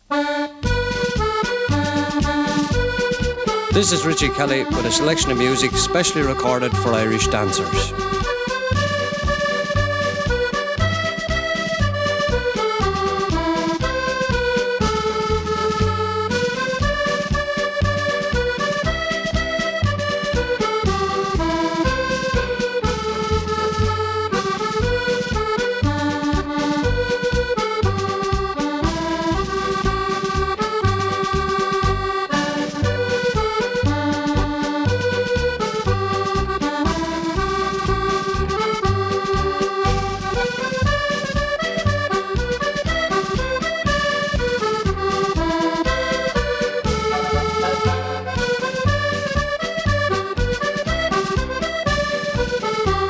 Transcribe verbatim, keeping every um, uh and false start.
This is Richie Kelly with a selection of music specially recorded for Irish dancers.